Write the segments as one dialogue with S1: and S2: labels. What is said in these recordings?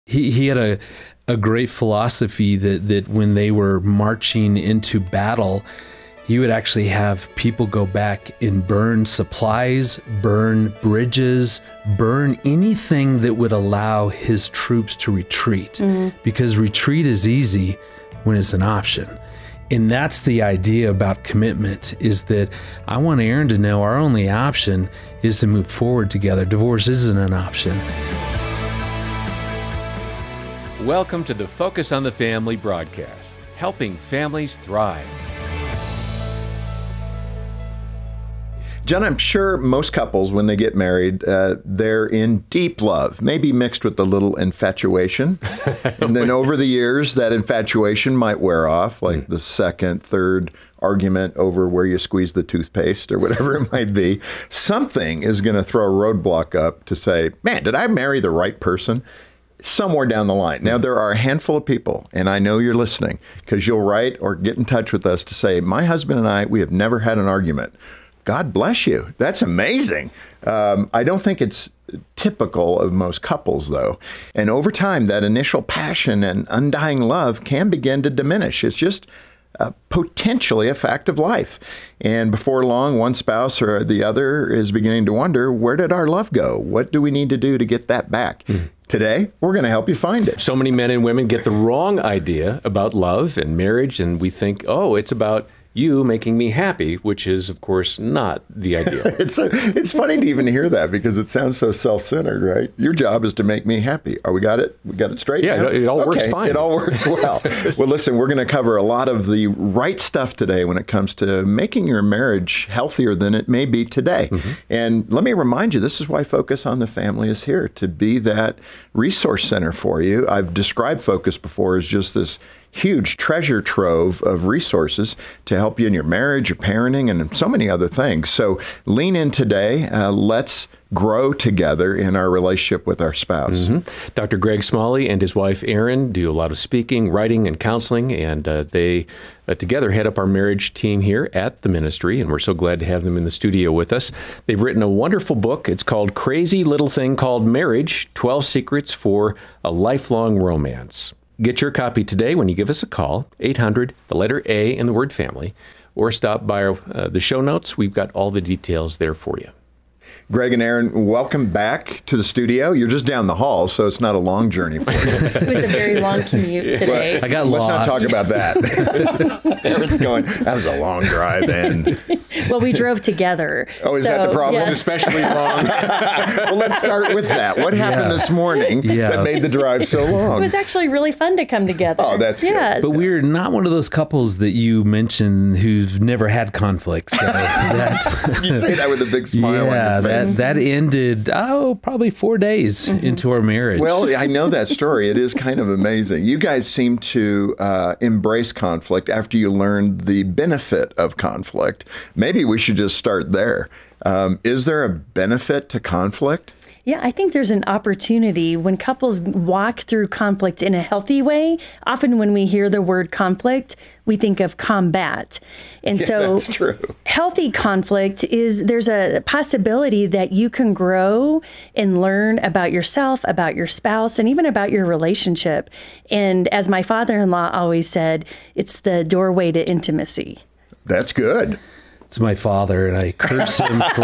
S1: He had a great philosophy that when they were marching into battle, he would actually have people go back and burn supplies, burn bridges, burn anything that would allow his troops to retreat. Because retreat is easy when it's an option. And that's the idea about commitment, is that I want Erin to know our only option is to move forward together. Divorce isn't an option.
S2: Welcome to the Focus on the Family broadcast, helping families thrive.
S3: John, I'm sure most couples, when they get married, they're in deep love, maybe mixed with a little infatuation. And then over the years, that infatuation might wear off, like the second, third argument over where you squeeze the toothpaste or whatever it might be. Something is going to throw a roadblock up to say, man, did I marry the right person? Somewhere down the line. Now, there are a handful of people, and I know you're listening, because you'll write or get in touch with us to say, my husband and I, we have never had an argument. God bless you. That's amazing. I don't think it's typical of most couples, though. And over time, that initial passion and undying love can begin to diminish. It's just potentially a fact of life. And before long, one spouse or the other is beginning to wonder, where did our love go? What do we need to do to get that back? Today, we're going to help you find it.
S2: So many men and women get the wrong idea about love and marriage, and we think, oh, it's about you making me happy, which is, of course, not the ideal.
S3: It's funny to even hear that because it sounds so self-centered, right? Your job is to make me happy. Oh, we got it? We got it straight?
S2: Yeah,
S3: now?
S2: it all works fine.
S3: It all works well. Well, listen, we're going to cover a lot of the right stuff today when it comes to making your marriage healthier than it may be today. And let me remind you, this is why Focus on the Family is here, to be that resource center for you. I've described Focus before as just this huge treasure trove of resources to help you in your marriage, your parenting, and so many other things. So lean in today. Let's grow together in our relationship with our spouse.
S2: Dr. Greg Smalley and his wife, Erin, do a lot of speaking, writing, and counseling, and they together head up our marriage team here at the ministry, and we're so glad to have them in the studio with us. They've written a wonderful book. It's called Crazy Little Thing Called Marriage, 12 Secrets for a Lifelong Romance. Get your copy today when you give us a call, 800, the letter A and the word family, or stop by the show notes. We've got all the details there for you.
S3: Greg and Erin, welcome back to the studio. You're just down the hall, so it's not a long journey for you.
S4: It was a very long commute today.
S1: I got lost.
S3: Let's not talk about that. Erin's going, that was a long drive in.
S4: Well, we drove together.
S3: Oh, is that the problem?
S4: Yes.
S2: It's especially long.
S3: Well, let's start with that. What happened this morning that made the drive so long?
S4: It was actually really fun to come together.
S3: Oh, that's good.
S4: Yes.
S1: But we're not one of those couples that you mentioned who've never had conflict. So
S3: You say that with a big smile on your face.
S1: That ended, probably 4 days into our marriage.
S3: Well, I know that story. It is kind of amazing. You guys seem to embrace conflict after you learned the benefit of conflict. Maybe we should just start there. Is there a benefit to conflict?
S4: Yeah, I think there's an opportunity when couples walk through conflict in a healthy way. Often when we hear the word conflict, we think of combat. And so
S3: that's true.
S4: Healthy conflict is there's a possibility that you can grow and learn about yourself, about your spouse, and even about your relationship. And as my father-in-law always said, it's the doorway to intimacy.
S3: That's good.
S1: It's my father, and I curse him for,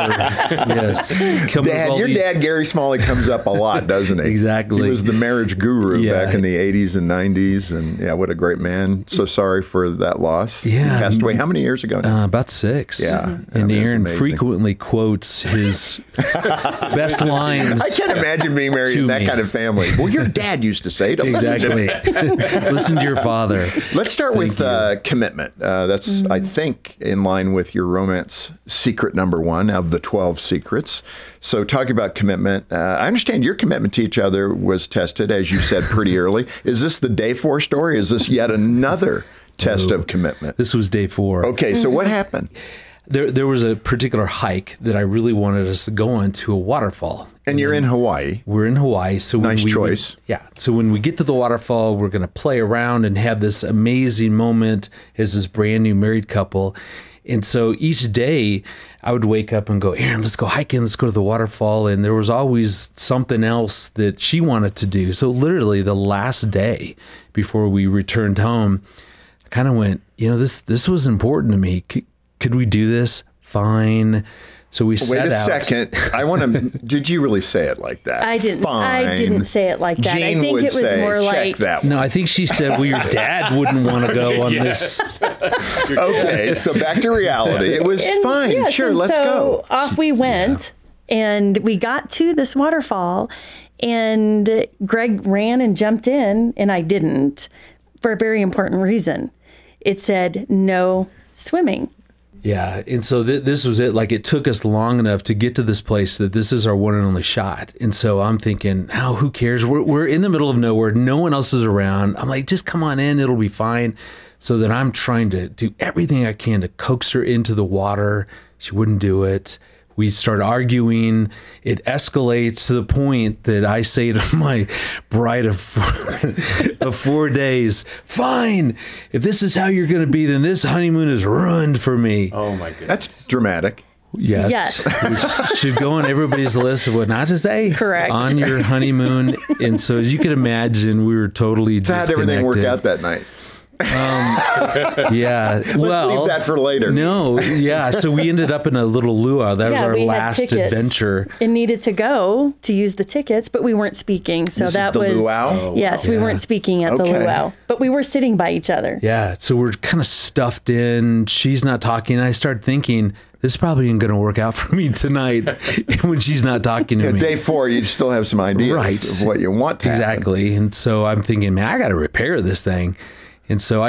S3: Your dad, Gary Smalley, comes up a lot, doesn't he?
S1: Exactly.
S3: He was the marriage guru back in the 80s and 90s, and what a great man. So sorry for that loss.
S1: Yeah.
S3: He passed away how many years ago now?
S1: About 6.
S3: Yeah.
S1: And Erin frequently quotes his best lines.
S3: I can't imagine being married in that kind of family. Well, your dad used to say, don't listen to me.
S1: Listen to your father.
S3: Let's start with commitment. That's, I think, in line with your romance secret number 1 of the 12 secrets. So talking about commitment, I understand your commitment to each other was tested, as you said, pretty early. Is this the day 4 story? Is this yet another test of commitment?
S1: This was day 4.
S3: Okay, so what happened?
S1: There was a particular hike that I really wanted us to go on to a waterfall.
S3: And you're in Hawaii.
S1: We're in Hawaii. So
S3: nice choice.
S1: So when we get to the waterfall, we're going to play around and have this amazing moment as this brand new married couple. And so each day I would wake up and go, Erin, let's go hiking. Let's go to the waterfall. And there was always something else that she wanted to do. So literally the last day before we returned home, I kind of went, you know, this was important to me. Could we do this? Fine. So we set out.
S3: Wait a second. I want to. Did you really say it like that?
S4: I didn't.
S3: Fine.
S4: I didn't say it like that.
S3: Jean
S4: I think
S3: would
S4: it was
S3: say,
S4: more
S3: check
S4: like
S3: that one.
S1: No, I think she said, well, your dad wouldn't want to go on this.
S3: Okay, so back to reality. It was fine.
S4: Yes,
S3: sure,
S4: and
S3: let's
S4: so
S3: go.
S4: Off we went, and we got to this waterfall, and Greg ran and jumped in, and I didn't, for a very important reason. It said no swimming.
S1: Yeah. And so this was it. Like, it took us long enough to get to this place that this is our one and only shot. And so I'm thinking, oh, who cares? We're in the middle of nowhere. No one else is around. I'm like, just come on in. It'll be fine. So then I'm trying to do everything I can to coax her into the water. She wouldn't do it. We start arguing. It escalates to the point that I say to my bride of 4 days, fine, if this is how you're going to be, then this honeymoon is ruined for me.
S2: Oh, my goodness.
S3: That's dramatic.
S1: Yes. Which should go on everybody's list of what not to say.
S4: Correct.
S1: On your honeymoon. And so, as you can imagine, we were totally
S3: So how did everything work out that night?
S1: Yeah.
S3: Let's leave that for later.
S1: No. Yeah. So we ended up in a little luau. That was our
S4: we had
S1: last
S4: tickets
S1: adventure.
S4: and needed to go to use the tickets, but we weren't speaking. So
S3: This
S4: that
S3: is the
S4: was
S3: luau?
S4: Yes, we weren't speaking at the
S3: Okay.
S4: luau, but we were sitting by each other.
S1: Yeah. So we're kind of stuffed in. She's not talking. I started thinking, this probably isn't going to work out for me tonight when she's not talking to me.
S3: Day 4, you still have some ideas
S1: Right.
S3: of what you want to happen.
S1: Exactly. And so I'm thinking, man, I got to repair this thing. And so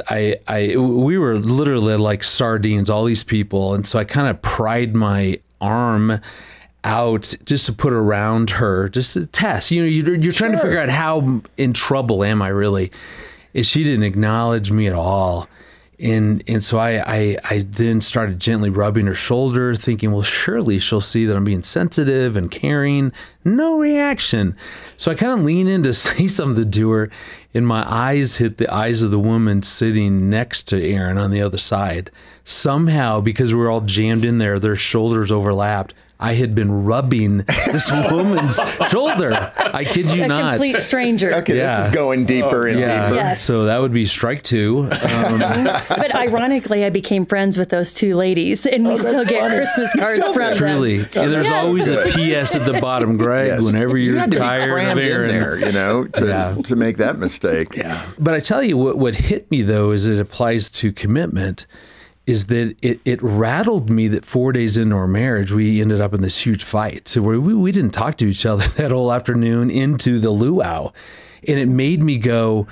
S1: we were literally like sardines, all these people. And so I kind of pried my arm out just to put around her, just to test. You know, you're trying to figure out how in trouble am I really? And she didn't acknowledge me at all. And so I then started gently rubbing her shoulder, thinking, well, surely she'll see that I'm being sensitive and caring. No reaction. So I kind of lean in to say something to her, and my eyes hit the eyes of the woman sitting next to Erin on the other side. Somehow, because we were all jammed in there, their shoulders overlapped. I had been rubbing this woman's shoulder. I kid you
S4: A
S1: not.
S4: complete stranger.
S3: Okay,
S1: Yeah.
S3: this is going deeper and
S1: Yeah.
S3: deeper.
S4: Yes.
S1: So that would be strike 2.
S4: But ironically, I became friends with those two ladies, and we still get Christmas cards from them.
S1: Truly. And there's always a PS at the bottom, Greg,
S3: Yes.
S1: whenever
S3: You
S1: you're
S3: had to be
S1: tired of
S3: crammed in
S1: Erin.
S3: there, you know, to make that mistake.
S1: Yeah. But I tell you what hit me, though, is it applies to commitment, is that it rattled me that 4 days into our marriage, we ended up in this huge fight. So we didn't talk to each other that whole afternoon into the luau. And it made me go,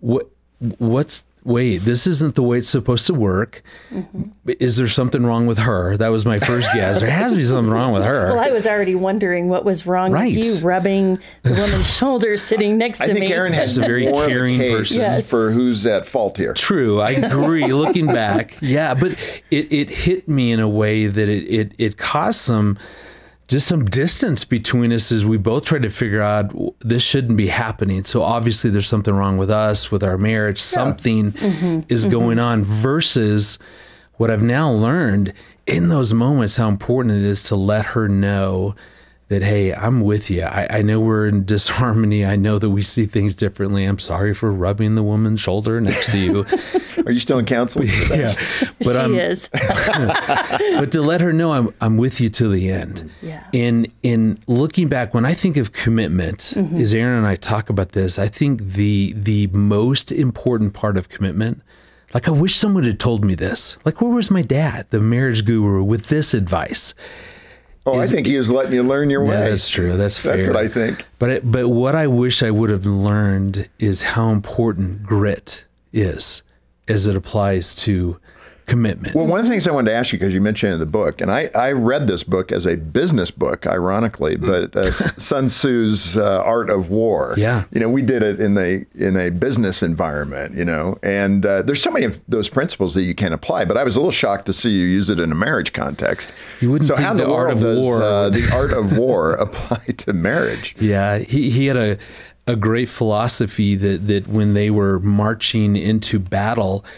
S1: wait, this isn't the way it's supposed to work. Mm-hmm. Is there something wrong with her? That was my first guess. There has to be something wrong with her.
S4: Well, I was already wondering what was wrong
S1: Right.
S4: with you rubbing the woman's shoulder sitting next to
S3: I
S4: me.
S3: think Erin has
S1: a very
S3: more
S1: caring
S3: of a case
S1: person.
S4: Yes.
S3: for who's at fault here.
S1: True, I agree. Looking back, yeah, but it hit me in a way that it caused some distance between us as we both tried to figure out this shouldn't be happening. So obviously there's something wrong with us, with our marriage. Something is going on, versus what I've now learned in those moments, how important it is to let her know that, hey, I'm with you. I know we're in disharmony. I know that we see things differently. I'm sorry for rubbing the woman's shoulder next to you.
S3: Are you still in counseling?
S1: Yeah, but
S4: She is.
S1: but to let her know I'm with you to the end.
S4: Yeah.
S1: In looking back, when I think of commitment, as Erin and I talk about this, I think the most important part of commitment, like, I wish someone had told me this. Like, where was my dad, the marriage guru, with this advice?
S3: Oh, I think he was letting you learn your way.
S1: Yeah, that's true. That's fair.
S3: That's what I think.
S1: But what I wish I would have learned is how important grit is as it applies to commitment.
S3: Well, one of the things I wanted to ask you, because you mentioned it in the book, and I read this book as a business book, ironically, but Sun Tzu's Art of War.
S1: Yeah.
S3: You know, we did it in a business environment, you know, and there's so many of those principles that you can apply, but I was a little shocked to see you use it in a marriage context.
S1: You wouldn't
S3: so
S1: think
S3: how in
S1: the
S3: the
S1: art
S3: world
S1: of war
S3: does the Art of War apply to marriage?
S1: Yeah, he had a great philosophy that when they were marching into battle,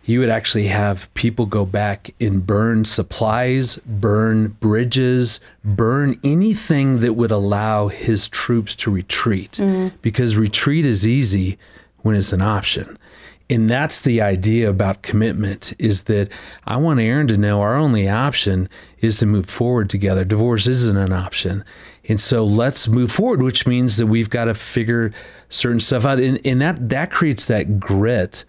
S1: you would actually have people go back and burn supplies, burn bridges, burn anything that would allow his troops to retreat, because retreat is easy when it's an option. And that's the idea about commitment, is that I want Erin to know our only option is to move forward together. Divorce isn't an option. And so let's move forward, which means that we've got to figure certain stuff out. And that creates that grit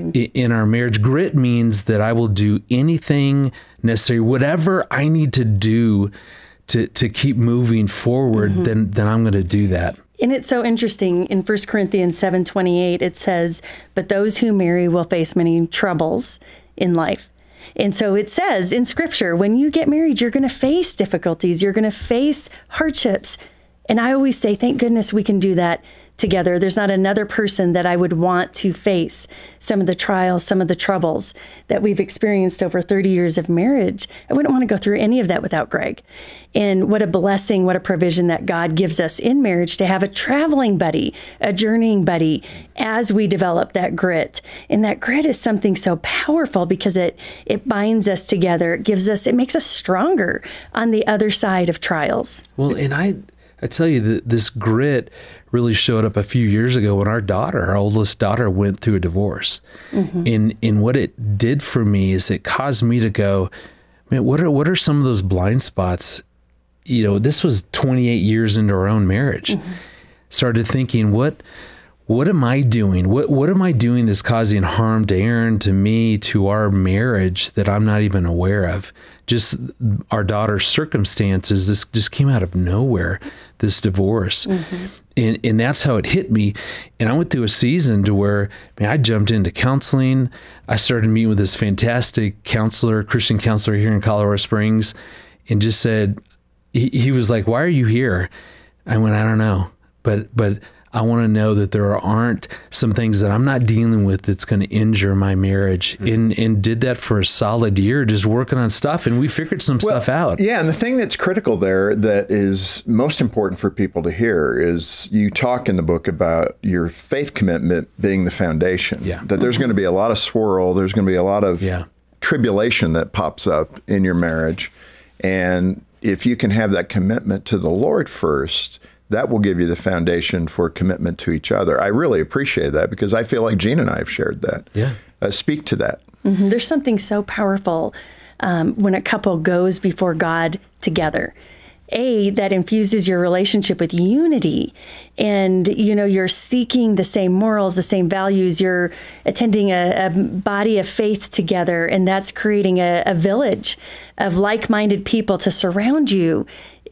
S1: in our marriage. Grit means that I will do anything necessary, whatever I need to do to keep moving forward, then I'm going to do that.
S4: And it's so interesting. In 1 Corinthians 7:28, it says, "But those who marry will face many troubles in life." And so it says in Scripture, when you get married, you're going to face difficulties. You're going to face hardships. And I always say, thank goodness we can do that together. There's not another person that I would want to face some of the trials, some of the troubles that we've experienced over 30 years of marriage. I wouldn't want to go through any of that without Greg. And what a blessing, what a provision that God gives us in marriage to have a traveling buddy, a journeying buddy as we develop that grit. And that grit is something so powerful because it binds us together. It makes us stronger on the other side of trials.
S1: Well, and I tell you that this grit really showed up a few years ago when our oldest daughter, went through a divorce. And what it did for me is it caused me to go, man, what are some of those blind spots? You know, this was 28 years into our own marriage. Started thinking, what am I doing? What am I doing that's causing harm to Erin, to me, to our marriage that I'm not even aware of? Just our daughter's circumstances, this just came out of nowhere, this divorce. And that's how it hit me. And I went through a season to where, I jumped into counseling. I started meeting with this fantastic counselor, Christian counselor here in Colorado Springs, and just said, he was like, "Why are you here?" I went, "I don't know, but I want to know that there aren't some things that I'm not dealing with that's going to injure my marriage." And did that for a solid year, just working on stuff, and we figured some stuff out.
S3: Yeah, and the thing that's critical there that is most important for people to hear is you talk in the book about your faith commitment being the foundation.
S1: Yeah.
S3: That there's going to be a lot of swirl, there's going to be a lot of tribulation that pops up in your marriage. And if you can have that commitment to the Lord first, that will give you the foundation for commitment to each other. I really appreciate that because I feel like Gene and I have shared that.
S1: Yeah.
S3: Speak to that.
S4: There's something so powerful when a couple goes before God together. That infuses your relationship with unity. And, you're seeking the same morals, the same values. You're attending a body of faith together. And that's creating a village of like-minded people to surround you,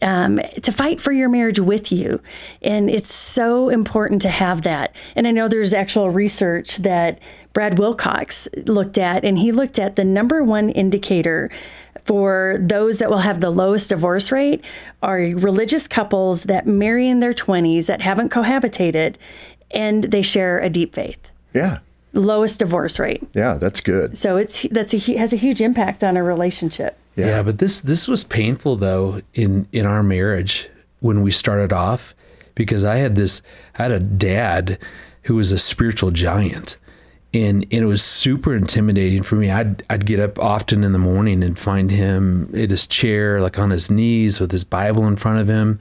S4: to fight for your marriage with you. And it's so important to have that. And I know there's actual research that Brad Wilcox looked at, and he looked at the number one indicator for those that will have the lowest divorce rate are religious couples that marry in their 20s that haven't cohabitated, and they share a deep faith.
S3: Yeah.
S4: Lowest divorce rate.
S3: Yeah, that's good.
S4: So has a huge impact on a relationship.
S1: Yeah, but this was painful though in our marriage when we started off, because I had a dad who was a spiritual giant. And it was super intimidating for me. I'd get up often in the morning and find him at his chair, like on his knees with his Bible in front of him,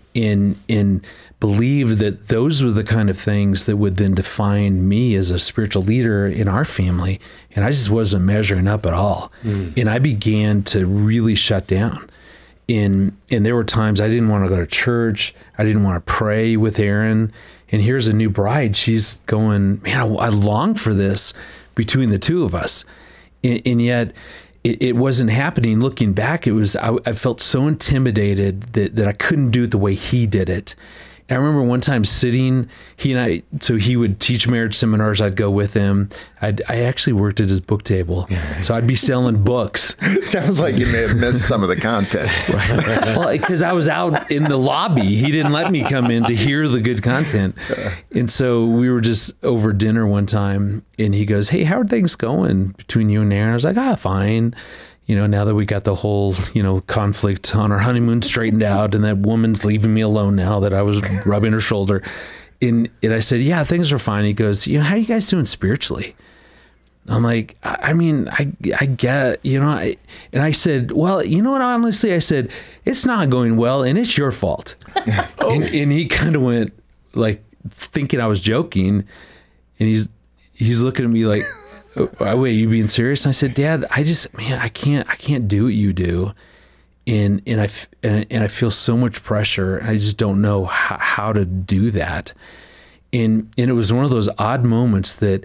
S1: and believe that those were the kind of things that would then define me as a spiritual leader in our family. And I just wasn't measuring up at all. And I began to really shut down. And there were times I didn't want to go to church. I didn't want to pray with Erin. And here's a new bride. She's going, man, I long for this between the two of us. And yet it wasn't happening. Looking back, I felt so intimidated that I couldn't do it the way he did it. And I remember one time sitting, so he would teach marriage seminars. I'd go with him. I actually worked at his book table. Yeah. So I'd be selling books.
S3: Sounds like you may have missed some of the content.
S1: Right. Well, because I was out in the lobby. He didn't let me come in to hear the good content. And so we were just over dinner one time, and he goes, "Hey, how are things going between you and Erin?" I was like, fine. Now that we got the whole, conflict on our honeymoon straightened out, and that woman's leaving me alone now that I was rubbing her shoulder. And I said, "Yeah, things are fine." He goes, "How are you guys doing spiritually?" I'm like, I mean, I get, you know, and I said, well, you know what, honestly, I said, it's not going well and it's your fault. and he kind of went like thinking I was joking, and he's looking at me like, oh, wait, you being serious? And I said, Dad, I can't do what you do. And I feel so much pressure. I just don't know how to do that. And it was one of those odd moments that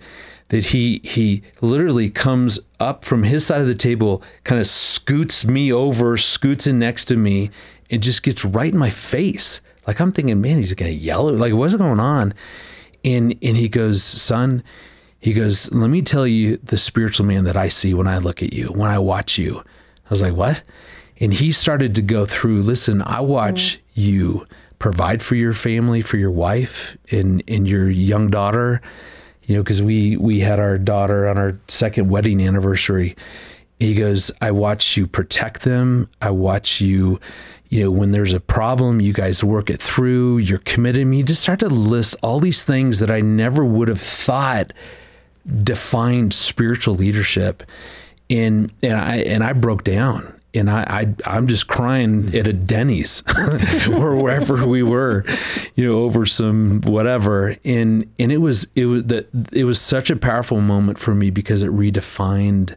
S1: he literally comes up from his side of the table, kind of scoots me over, scoots in next to me, and just gets right in my face. Like, I'm thinking, man, he's going to yell. Like, what's going on? And he goes, son, he goes, let me tell you the spiritual man that I see when I look at you, when I watch you. I was like, what? And he started to go through, listen, I watch you provide for your family, for your wife and your young daughter. You know, because we had our daughter on our second wedding anniversary. He goes, I watch you protect them. I watch you, you know, when there's a problem, you guys work it through. You're committed. And he just started to list all these things that I never would have thought defined spiritual leadership. And I broke down. And I'm just crying at a Denny's or wherever we were, you know, over some whatever. And it was such a powerful moment for me because it redefined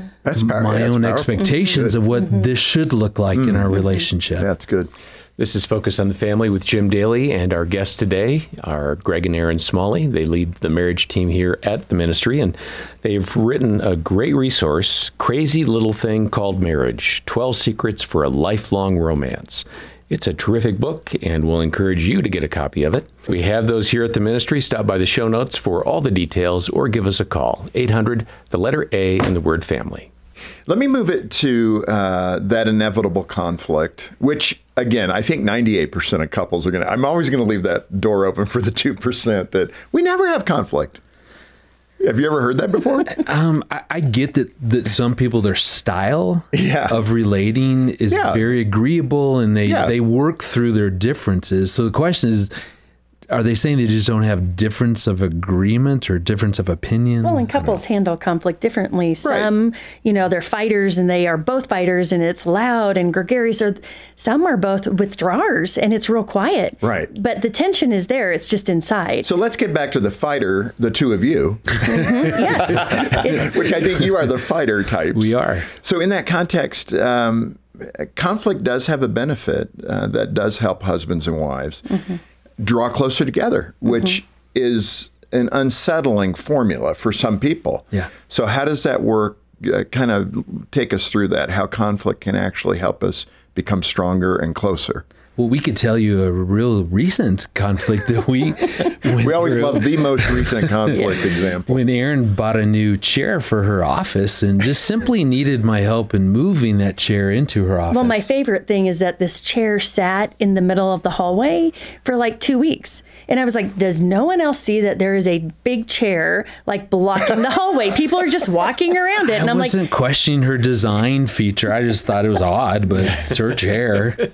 S1: my own expectations of what this should look like in our relationship.
S3: Yeah, that's good.
S2: This is Focus on the Family with Jim Daly, and our guests today are Greg and Erin Smalley. They lead the marriage team here at the ministry, and they've written a great resource, Crazy Little Thing Called Marriage, 12 Secrets for a Lifelong Romance. It's a terrific book, and we'll encourage you to get a copy of it. We have those here at the ministry. Stop by the show notes for all the details, or give us a call, 800, the letter A, and the word family.
S3: Let me move it to that inevitable conflict, which, again, I think 98% of couples are going to, I'm always going to leave that door open for the 2% that we never have conflict. Have you ever heard that before?
S1: I get that some people, their style of relating is very agreeable, and they work through their differences. So the question is, are they saying they just don't have difference of agreement or difference of opinion?
S4: Well, and couples handle conflict differently. Some, you know, they're fighters and they are both fighters and it's loud and gregarious. Or some are both withdrawers and it's real quiet.
S3: Right.
S4: But the tension is there. It's just inside.
S3: So let's get back to the fighter, the two of you.
S4: Yes.
S3: Which I think you are the fighter types.
S1: We are.
S3: So in that context, conflict does have a benefit that does help husbands and wives. Draw closer together, which is an unsettling formula for some people.
S1: Yeah.
S3: So how does that work? Kind of take us through that, how conflict can actually help us become stronger and closer.
S1: Well, we could tell you a real recent conflict that we
S3: always love the most recent conflict example.
S1: When Erin bought a new chair for her office and just simply needed my help in moving that chair into her office.
S4: Well, my favorite thing is that this chair sat in the middle of the hallway for like 2 weeks. And I was like, does no one else see that there is a big chair like blocking the hallway? People are just walking around it. And
S1: I wasn't questioning her design feature. I just thought it was odd, but it's her chair.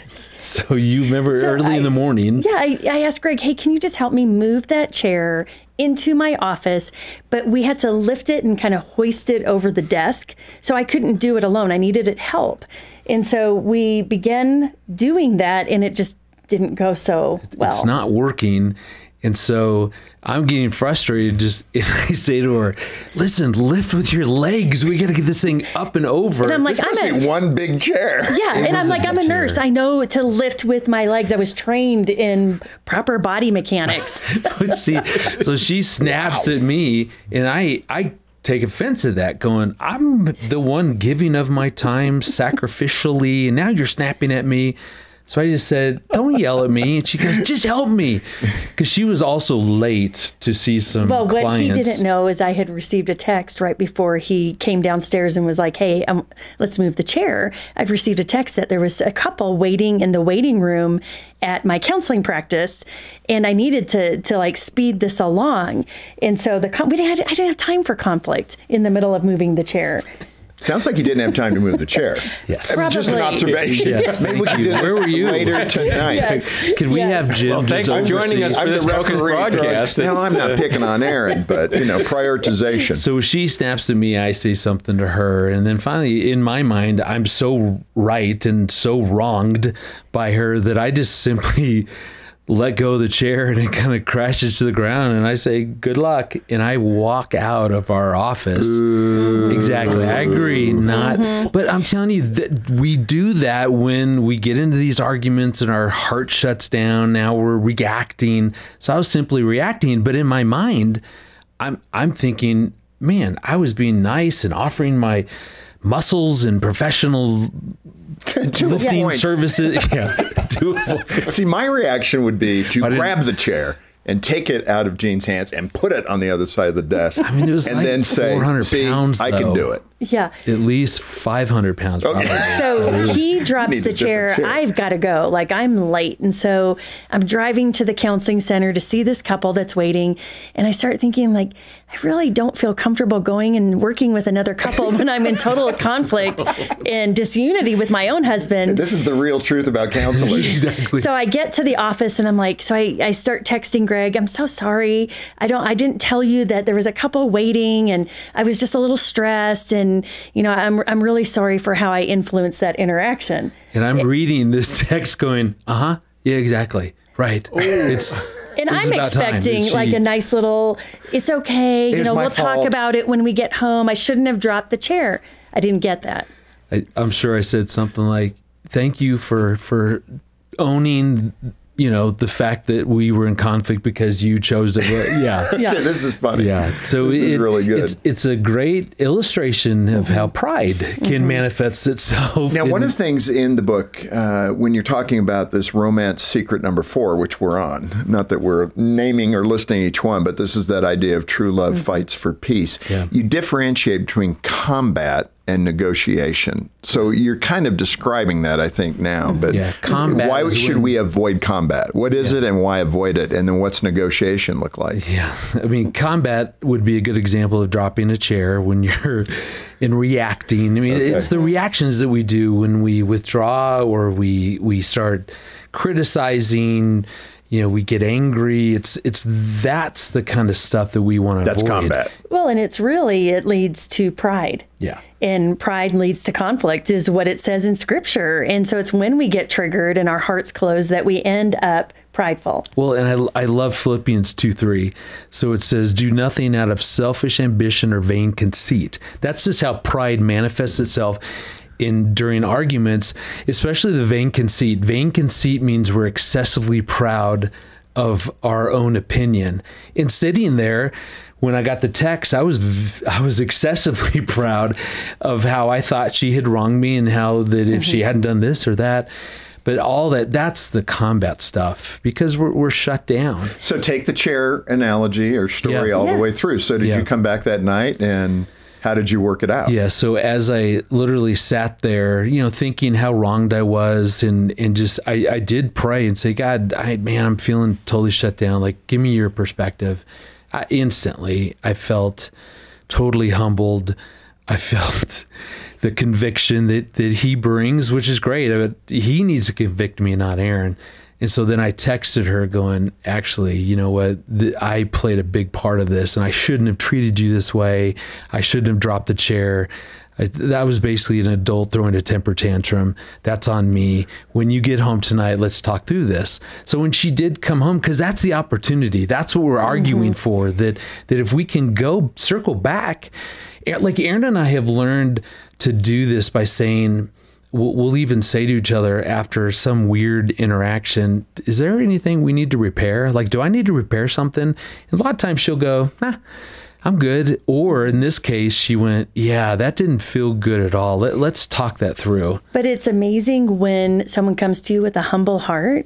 S1: So you remember early in the morning.
S4: Yeah, I asked Greg, hey, can you just help me move that chair into my office? But we had to lift it and kind of hoist it over the desk. So I couldn't do it alone. I needed help. And so we began doing that, and it just didn't go so well.
S1: It's not working. And so I'm getting frustrated. And I say to her, listen, lift with your legs. We got to get this thing up and over.
S4: And I'm like,
S3: this must be one big chair.
S4: Yeah. And I'm like, I'm a nurse. I know to lift with my legs. I was trained in proper body mechanics.
S1: So she snaps at me, and I take offense at that, going, I'm the one giving of my time sacrificially, and now you're snapping at me. So I just said, don't yell at me. And she goes, just help me. Because she was also late to see some clients.
S4: Well, what he didn't know is I had received a text right before he came downstairs and was like, hey, let's move the chair. I'd received a text that there was a couple waiting in the waiting room at my counseling practice, and I needed to like speed this along. And so I didn't have time for conflict in the middle of moving the chair.
S3: Sounds like you didn't have time to move the chair.
S1: Yes.
S3: Just an observation.
S1: Yes,
S3: Maybe we could do
S1: Where
S3: this
S1: were you?
S3: later tonight.
S4: Yes.
S1: Could we have Jim?
S2: Well, thanks for joining us for this focused broadcast.
S3: No, I'm not picking on Erin, but prioritization.
S1: So she snaps at me, I say something to her, and then finally, in my mind, I'm so right and so wronged by her that I just simply let go of the chair and it kind of crashes to the ground, and I say, good luck, and I walk out of our office. Exactly. I agree. But I'm telling you that we do that when we get into these arguments and our heart shuts down. Now we're reacting. So I was simply reacting, but in my mind, I'm thinking, man, I was being nice and offering my muscles and professional lifting services. Yeah.
S3: See, my reaction would be to grab the chair and take it out of Jean's hands and put it on the other side of the desk.
S1: I mean, it was
S3: and
S1: like
S3: then say,
S1: 400
S3: see,
S1: pounds,
S3: I can
S1: though.
S3: do it.
S4: Yeah.
S1: At least 500 pounds. Probably.
S4: So he drops
S3: Need
S4: the
S3: a different chair.
S4: I've got to go. Like, I'm late. And so I'm driving to the counseling center to see this couple that's waiting. And I start thinking, like, I really don't feel comfortable going and working with another couple when I'm in total conflict and disunity with my own husband.
S3: This is the real truth about counselors.
S1: Exactly.
S4: So I get to the office and I'm like, I start texting Greg. I'm so sorry. I didn't tell you that there was a couple waiting, and I was just a little stressed, and I'm really sorry for how I influenced that interaction.
S1: And I'm reading this text going, yeah, exactly. Right.
S4: And I'm expecting like a nice little, it's okay. We'll talk about it when we get home. I shouldn't have dropped the chair. I didn't get that.
S1: I'm sure I said something like, thank you for owning, the fact that we were in conflict because you chose to, yeah.
S3: This is funny.
S1: Yeah. So
S3: this is really good.
S1: It's a great illustration of how pride can manifest itself.
S3: Now, one of the things in the book, when you're talking about this romance secret number 4, which we're on, not that we're naming or listing each one, but this is that idea of true love fights for peace.
S1: Yeah.
S3: You differentiate between combat and negotiation. So you're kind of describing that, I think, now. But
S1: combat
S3: why should we avoid combat? What is it and why avoid it? And then what's negotiation look like?
S1: Yeah. I mean, combat would be a good example of dropping a chair when you're in reacting. I mean, it's the reactions that we do when we withdraw or we start criticizing. We get angry. That's the kind of stuff that we want to avoid.
S3: That's combat.
S4: Well, and it leads to pride.
S1: Yeah.
S4: And pride leads to conflict is what it says in Scripture. And so it's when we get triggered and our hearts close that we end up prideful.
S1: Well, and I love Philippians 2:3. So it says, do nothing out of selfish ambition or vain conceit. That's just how pride manifests itself during arguments, especially the vain conceit. Vain conceit means we're excessively proud of our own opinion. And sitting there, when I got the text, I was excessively proud of how I thought she had wronged me and how that if she hadn't done this or that. But all that's the combat stuff because we're shut down.
S3: So take the chair analogy or story all the way through. So did you come back that night and how did you work it out?
S1: Yeah, so as I literally sat there, thinking how wronged I was and just, I did pray and say, God, I'm feeling totally shut down. Like, give me your perspective. Instantly, I felt totally humbled. I felt the conviction that he brings, which is great. But he needs to convict me, not Erin. And so then I texted her going, actually, you know what? I played a big part of this and I shouldn't have treated you this way. I shouldn't have dropped the chair. That was basically an adult throwing a temper tantrum. That's on me. When you get home tonight, let's talk through this. So when she did come home, because that's the opportunity, that's what we're arguing for, that if we can go circle back, like Erin and I have learned to do this by saying, we'll even say to each other after some weird interaction, is there anything we need to repair? Like, do I need to repair something? And a lot of times she'll go, I'm good. Or in this case, she went, yeah, that didn't feel good at all. Let's talk that through.
S4: But it's amazing when someone comes to you with a humble heart,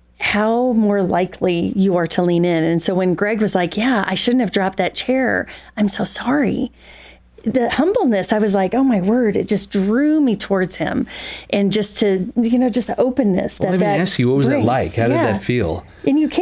S4: how more likely you are to lean in. And so when Greg was like, yeah, I shouldn't have dropped that chair. I'm so sorry. The humbleness, I was like, oh my word, it just drew me towards him. And just to, just the openness
S1: let me ask you, what was that like? How did that feel?
S4: And you cared.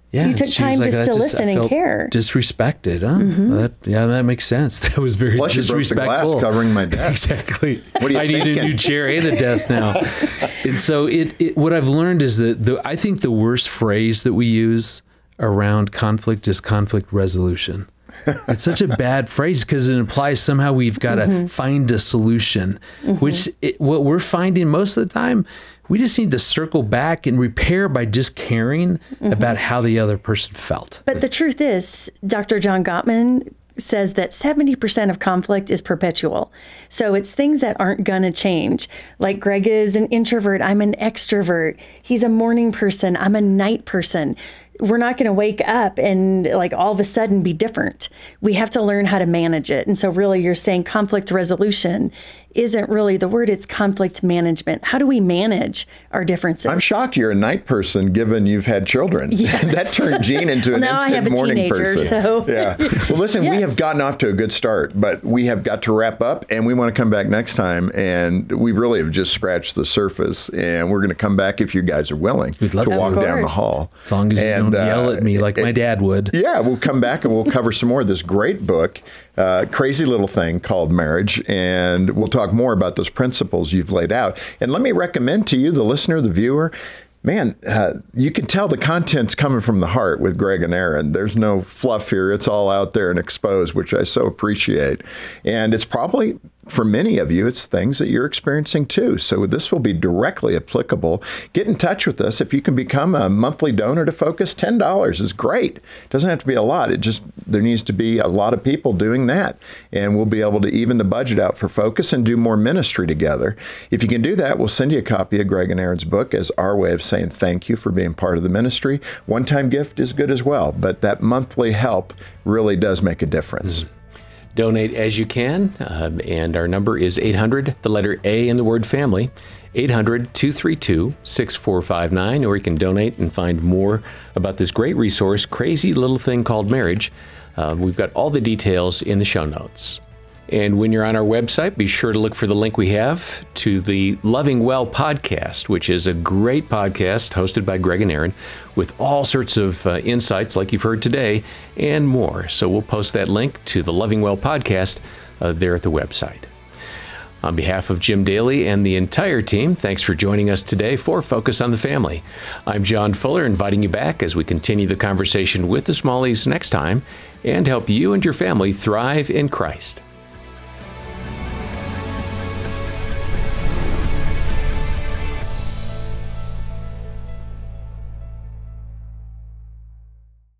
S1: Yeah,
S4: You took
S1: she was
S4: time
S1: like,
S4: just to listen
S1: I
S4: and
S1: felt
S4: care.
S1: disrespected. Huh? That makes sense. That was very
S3: Plus, you broke the
S1: disrespectful.
S3: glass covering my desk.
S1: Exactly.
S3: What are you
S1: I need a
S3: thinking?
S1: new chair and a desk now. And so what I've learned is that I think the worst phrase that we use around conflict is conflict resolution. It's such a bad phrase because it implies somehow we've got to find a solution, which what we're finding most of the time, we just need to circle back and repair by just caring about how the other person felt.
S4: But the truth is, Dr. John Gottman says that 70% of conflict is perpetual. So it's things that aren't going to change. Like Greg is an introvert, I'm an extrovert. He's a morning person, I'm a night person. We're not going to wake up and like all of a sudden be different. We have to learn how to manage it. And so really you're saying conflict resolution isn't really the word, it's conflict management. How do we manage our differences?
S3: I'm shocked you're a night person given you've had children.
S4: Yes.
S3: That turned Jean into an
S4: Now I have
S3: instant
S4: a
S3: morning
S4: teenager,
S3: person.
S4: so-
S3: Yeah. Well, listen, we
S4: Yes.
S3: have gotten off to a good start, but we have got to wrap up and we want to come back next time. And we really have just scratched the surface. And we're going to come back if you guys are willing
S1: We'd love
S3: to
S1: to.
S3: walk
S4: Of
S3: down the
S4: course.
S3: hall.
S1: As long as you don't yell at me like my dad would.
S3: Yeah, we'll come back and we'll cover some more of this great book, crazy little thing called marriage, and we'll talk more about those principles you've laid out. And let me recommend to you, the listener, the viewer, man, you can tell the content's coming from the heart with Greg and Erin. There's no fluff here. It's all out there and exposed, which I so appreciate. And it's probably, for many of you, it's things that you're experiencing too. So this will be directly applicable. Get in touch with us. If you can become a monthly donor to Focus, $10 is great. It doesn't have to be a lot. There needs to be a lot of people doing that. And we'll be able to even the budget out for Focus and do more ministry together. If you can do that, we'll send you a copy of Greg and Erin's book as our way of saying thank you for being part of the ministry. One-time gift is good as well, but that monthly help really does make a difference.
S2: Donate as you can, and our number is 800, the letter A in the word family, 800-232-6459, or you can donate and find more about this great resource, crazy little thing called marriage. We've got all the details in the show notes. And when you're on our website, be sure to look for the link we have to the Loving Well podcast, which is a great podcast hosted by Greg and Erin with all sorts of insights like you've heard today and more. So we'll post that link to the Loving Well podcast there at the website. On behalf of Jim Daly and the entire team, thanks for joining us today for Focus on the Family. I'm John Fuller, inviting you back as we continue the conversation with the Smalleys next time and help you and your family thrive in Christ.